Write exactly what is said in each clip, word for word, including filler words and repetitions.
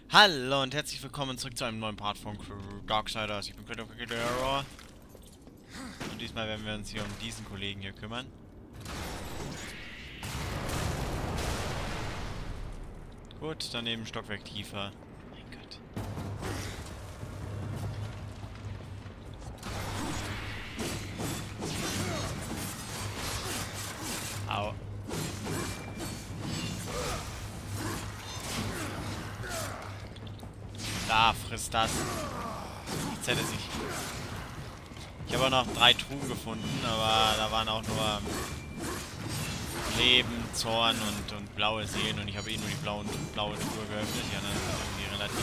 Hallo und herzlich willkommen zurück zu einem neuen Part von Darksiders. Ich bin Critical Error. Und diesmal werden wir uns hier um diesen Kollegen hier kümmern. Gut, daneben Stockwerk tiefer. Mein Gott. Au. Da, frisst das. Ich zähle sich. Ich habe auch noch drei Truhen gefunden, aber da waren auch nur Leben, Zorn und, und blaue Seelen. Und ich habe eh nur die blauen, blaue Truhe geöffnet. Die anderen sind irgendwie relativ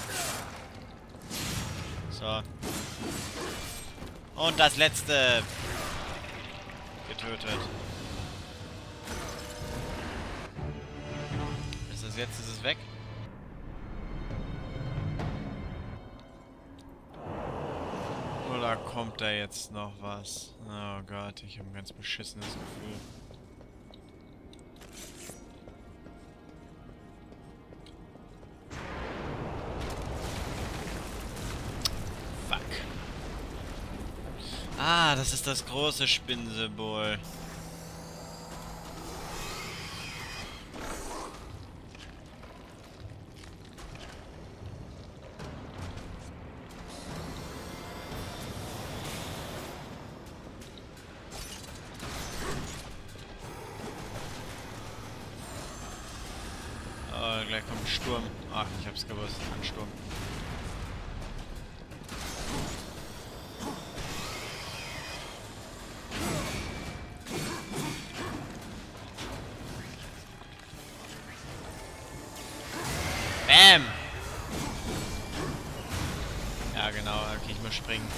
wurscht. So. Und das letzte. Getötet. Ist das jetzt? Ist es weg? Oder kommt da jetzt noch was? Oh Gott, ich habe ein ganz beschissenes Gefühl. Fuck. Ah, das ist das große Spinnensymbol. Gleich kommt ein Sturm. Ach, ich hab's gewusst. Ein Sturm. Bam! Ja, genau. Okay, ich muss springen.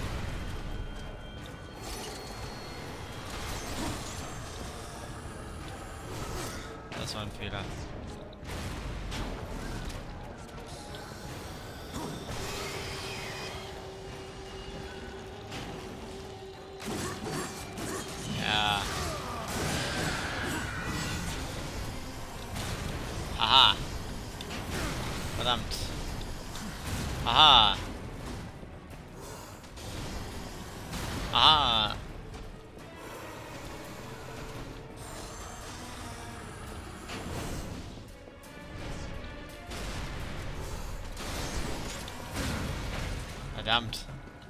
Das war ein Fehler. Ja. Aha. Verdammt. Aha. Aha. Verdammt.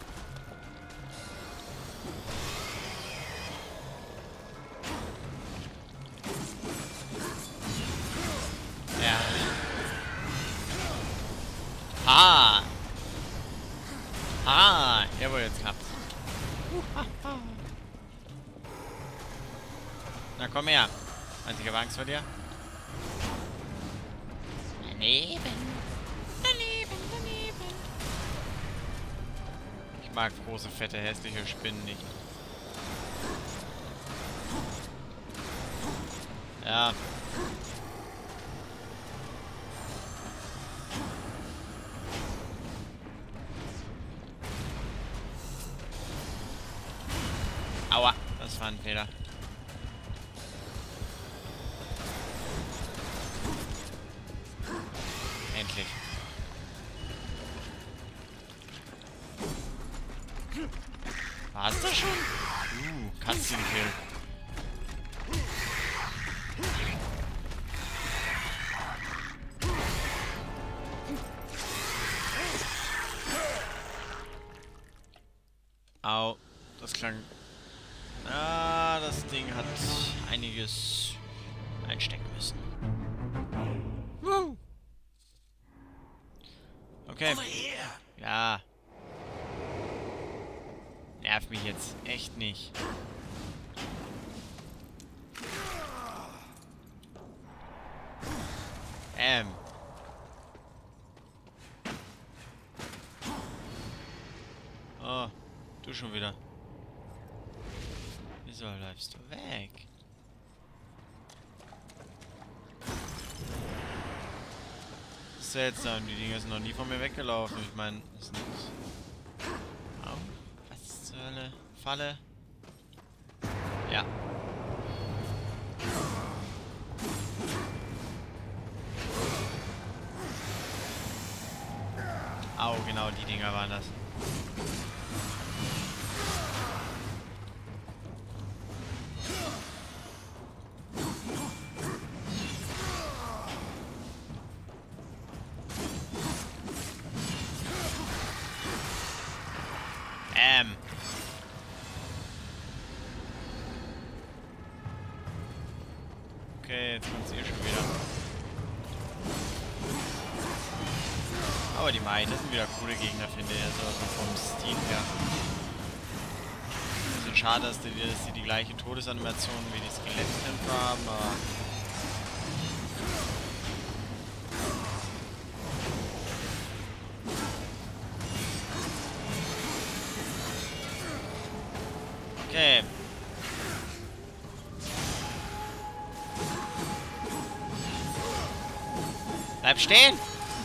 Ja. Ha! Ha! Jawohl, jetzt klappt's. Na komm her. Meinst du, ich hab Angst vor dir? Daneben. Daneben, daneben. Ich mag große, fette, hässliche Spinnen nicht. Ja. Aua, das war ein Fehler. Endlich. War's das schon? Uh, Cutscene-Kill. Au, das klang... Ah, das Ding hat einiges einstecken müssen. Woo. Okay. Ja. Nerv mich jetzt echt nicht. Ähm. Oh, du schon wieder. Wieso bleibst du weg? Seltsam, die Dinger sind noch nie von mir weggelaufen. Ich meine, das ist nicht. Au, was zur Hölle? Falle? Ja. Au, genau, die Dinger waren das. Ähm. Okay, jetzt kommt sie eh schon wieder. Aber die Mai, das sind wieder coole Gegner, finde ich, also vom Stil her. Bisschen schade, dass die, dass die die gleiche Todesanimation wie die Skelettkämpfer haben, aber... Okay. Bleib stehen!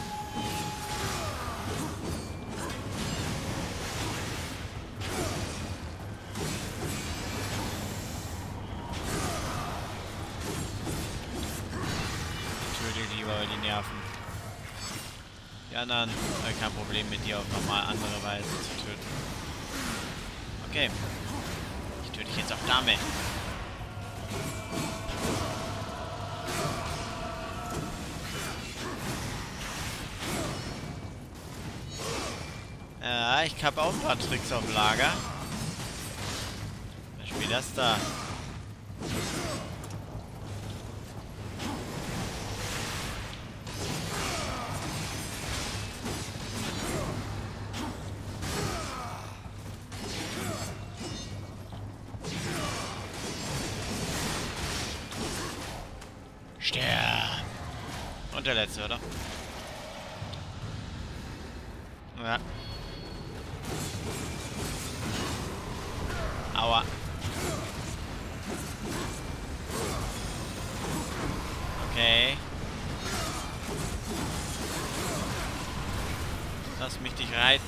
Die Nerven. Die anderen, äh, kein Problem mit dir auf normal andere Weise zu töten. Okay. Ich töte dich jetzt auch damit. Ja, ich habe auch ein paar Tricks auf Lager. Zum Beispiel das da. Sterben. Und der letzte, oder? Ja. Aua. Okay. Lass mich dich reiten.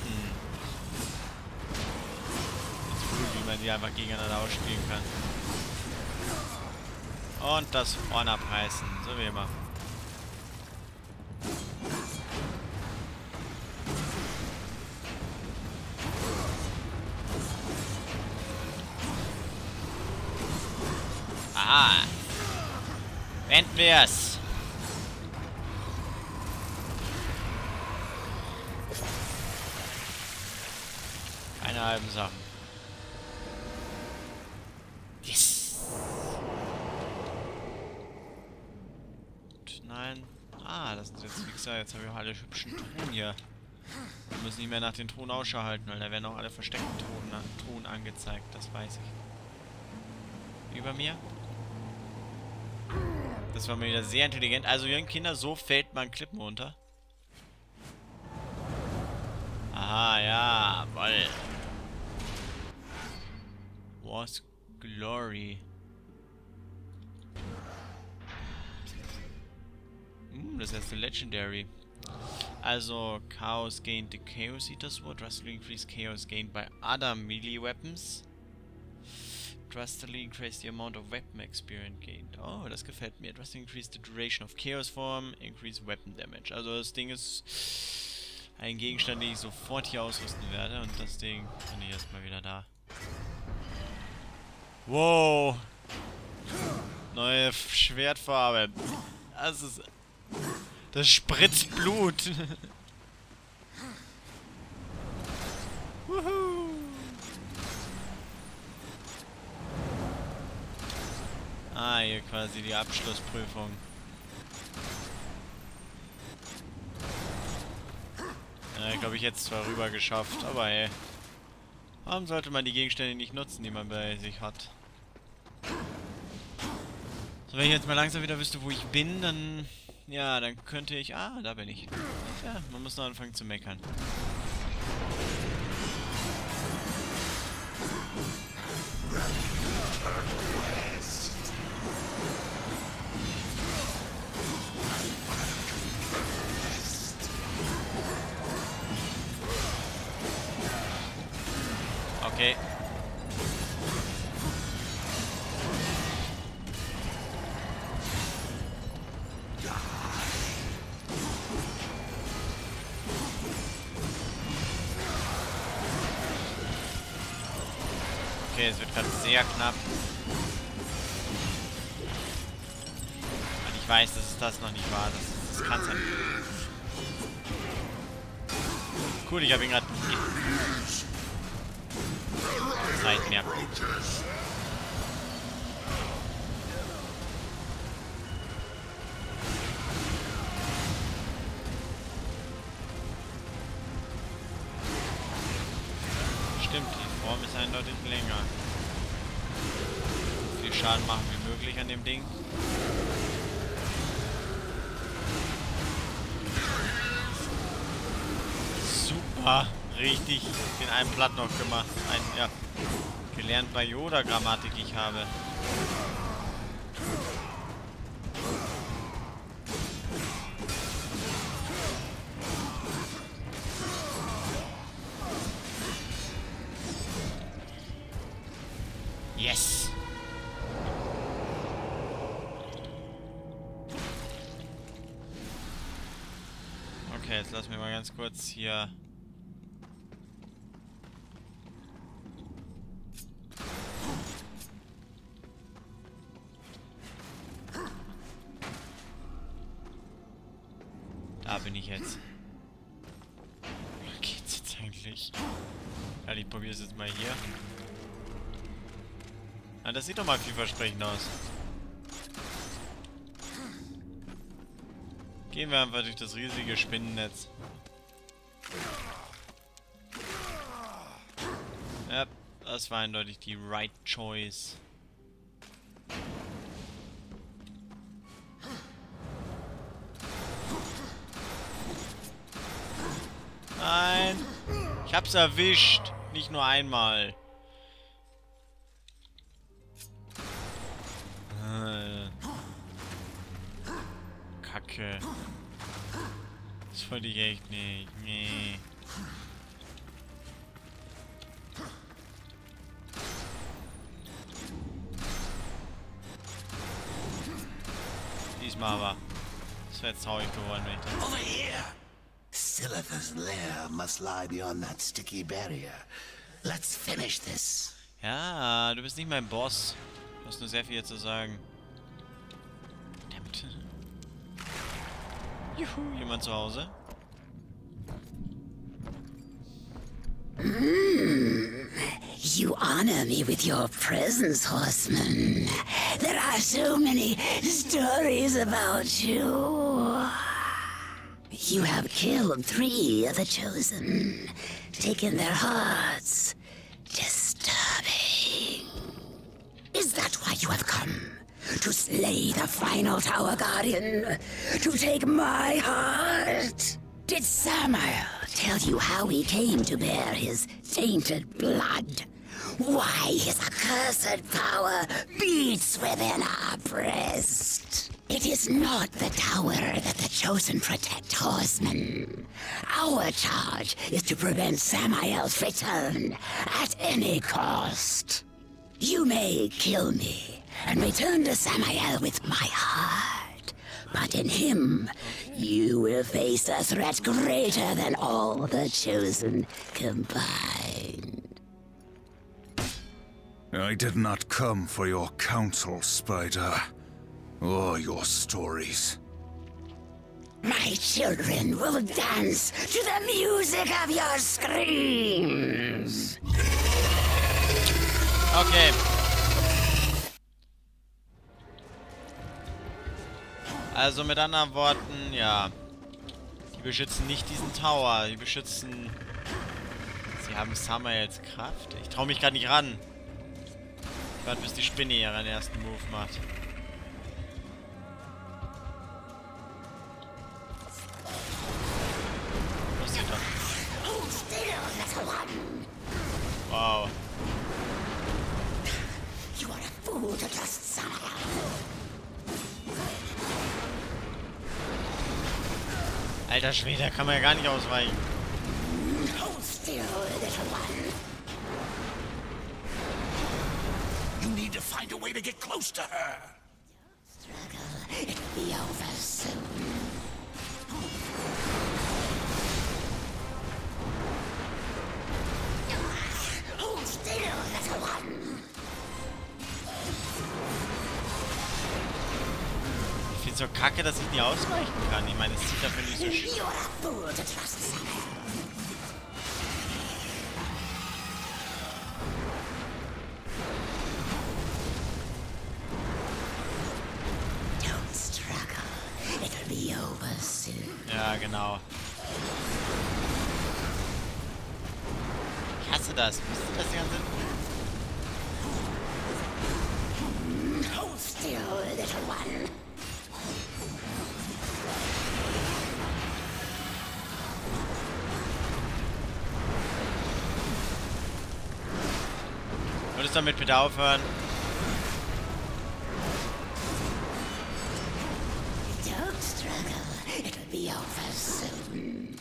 Ist cool, wie man die einfach gegeneinander ausspielen kann. Und das Horn abreißen, so wie immer. Aha. Wenden wir es. Keine halben Sachen. Yes. Und nein. Ah, das sind jetzt Wichser. Jetzt habe ich auch alle hübschen Truhen hier. Wir müssen nicht mehr nach den Truhen Ausschau halten, weil da werden auch alle versteckten Truhen, Truhen angezeigt. Das weiß ich. Über mir. Das war mir wieder sehr intelligent. Also, jungen Kinder, so fällt man Klippen runter. Aha, ja, weil. Was Glory. Hm, das heißt Legendary. Also, Chaos gained the Chaos Eater Sword. Drastically increased Chaos gained by other melee weapons. Drastically increased the amount of weapon experience gained. Oh, das gefällt mir. Drastically increased the duration of Chaos Form. Increased weapon damage. Also das Ding ist ein Gegenstand, den ich sofort hier ausrüsten werde. Und das Ding kann ich erstmal wieder da. Wow. Neue Schwertfarbe. Das ist... Das spritzt Blut. Wuhu. Ah, hier quasi die Abschlussprüfung. Ja, ich glaube, ich jetzt zwar rüber geschafft, aber ey. Warum sollte man die Gegenstände nicht nutzen, die man bei sich hat? So, wenn ich jetzt mal langsam wieder wüsste, wo ich bin, dann... Ja, dann könnte ich... Ah, da bin ich. Ja, man muss noch anfangen zu meckern. Okay. Okay, es wird gerade sehr knapp. Und ich weiß, dass es das noch nicht war. Das, das kann es ja nicht. Cool, ich habe ihn gerade... Zeit mehr. Stimmt, die Form ist eindeutig länger. So viel Schaden machen wie möglich an dem Ding. Super, richtig den einen Platt noch gemacht. Ein, ja, gelernt bei Yoda-Grammatik ich habe. Yes! Okay, jetzt lassen wir mal ganz kurz hier... Da bin ich jetzt. Wo geht's jetzt eigentlich? Ja, ich probiere es jetzt mal hier. Ah, das sieht doch mal vielversprechend aus. Gehen wir einfach durch das riesige Spinnennetz. Ja, das war eindeutig die right choice. Nein! Ich hab's erwischt! Nicht nur einmal. Kacke. Das wollte ich echt nicht. Nee. Diesmal aber. Das wäre jetzt traurig geworden, wenn ich das... Over here! Silith's lair must lie beyond that sticky barrier. Let's finish this. Ja, du bist nicht mein Boss. Du hast nur sehr viel zu sagen. Verdammt. Juhu, jemand zu Hause? Mm, you honor me with your presence, horseman. There are so many stories about you. You have killed three of the Chosen, taken their hearts. Disturbing. Is that why you have come? To slay the final Tower Guardian? To take my heart? Did Samael tell you how he came to bear his tainted blood? Why his accursed power beats within our breast? It is not the tower that the Chosen protect, horsemen. Our charge is to prevent Samael's return at any cost. You may kill me and return to Samael with my heart, but in him, you will face a threat greater than all the Chosen combined. I did not come for your counsel, Spider. Or your stories. My children will dance to the music of your screams. Okay. Also mit anderen Worten, ja. Die beschützen nicht diesen Tower. Die beschützen... Sie haben Samaels Kraft. Ich traue mich gerade nicht ran. Ich warte, bis die Spinne ihren ersten Move macht. Wow. You are a fool to trust Samael. Alter Schwede, kann man ja gar nicht ausweichen. Hold still, little one. You need to find a way to get close to her. Struggle, it'll be over soon. Hold still, little one. so kacke, dass ich nie ausweichen kann. Ich meine, es sieht dafür nicht so sch... You're a fool to trust Samael. Don't struggle. It'll be over soon. Ja, genau. Ich hasse das. Wisst ihr das die ganze Zeit? Hold still, little one. Würdest du damit bitte aufhören? Don't struggle. It'll be over soon.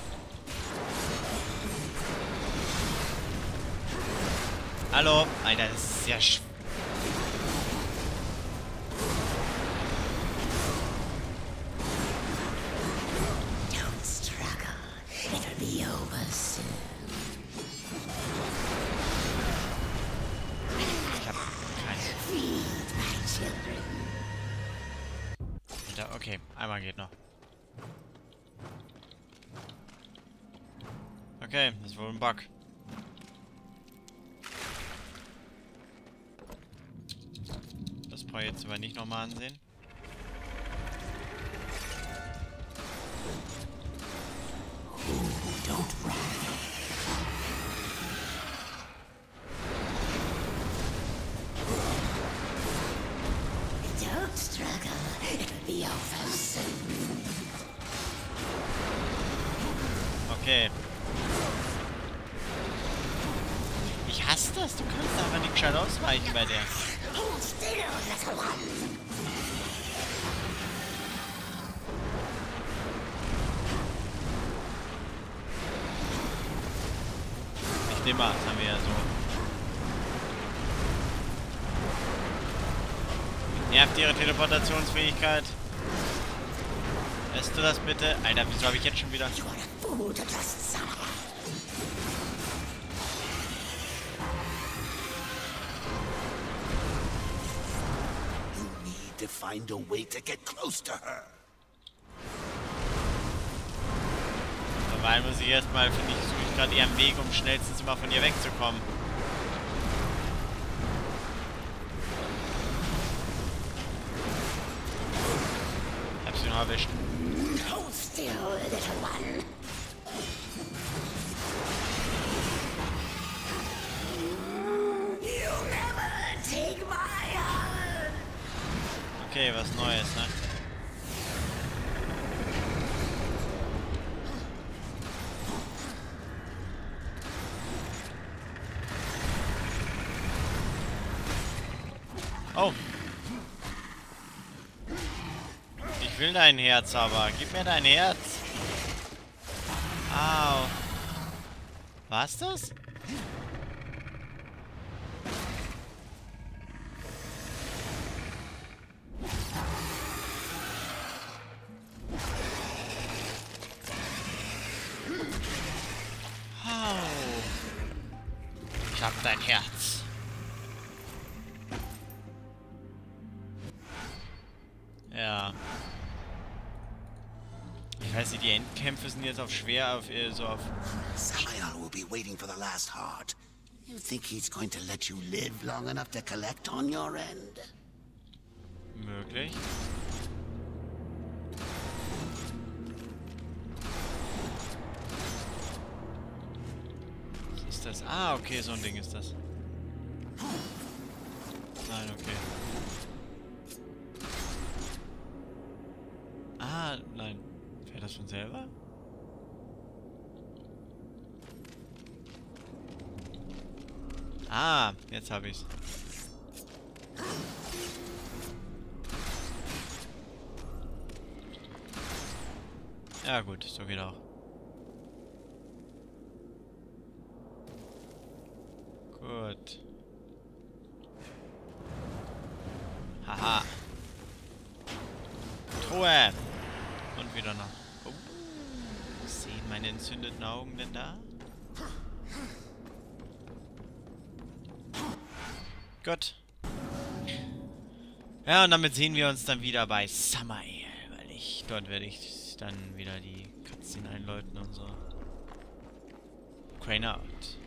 Hallo? Alter, das ist sehr sch... Don't struggle. It'll be over soon. Ich hab keine... Feed my children. Alter, okay. Einmal geht noch. Okay, das ist wohl ein Bug. Das brauche ich jetzt aber nicht nochmal ansehen. Don't run. Don't struggle. It'll be over soon. Okay. Ich hasse das. Du kannst einfach nicht gescheit ausweichen bei der. Hold still, little one. Nicht immer. Das haben wir ja so. Nervt ihre Teleportationsfähigkeit. Lässt du das bitte? Alter, wieso habe ich jetzt schon wieder... You are a fool to trust Samael. You need to find a way to get close to her. Dabei muss ich erstmal, finde ich, suche ich gerade eher einen Weg, um schnellstens immer von ihr wegzukommen. Hab sie noch erwischt. Hold still, little one. You'll never take my heart. Okay, was Neues, ne? Oh. Ich will dein Herz aber. Gib mir dein Herz. Au. War's das? Au. Ich hab dein Herz. Ja. Ich weiß nicht, die Endkämpfe sind jetzt auf schwer, auf äh, so auf... Samael will be waiting for the last heart. You think he's going to let you live long enough to collect on your end? Möglich. Was ist das? Ah, okay, so ein Ding ist das. Nein, okay. Ah, nein. Fährt das von selber? Ah, jetzt habe ich's. Ja gut, so geht auch. Gut. Haha. Truhe. Und wieder noch. Oh. Sehen meine entzündeten Augen denn da? Gut. Ja, und damit sehen wir uns dann wieder bei Samael, weil ich, dort werde ich dann wieder die Cutscene einläuten und so. Crane out.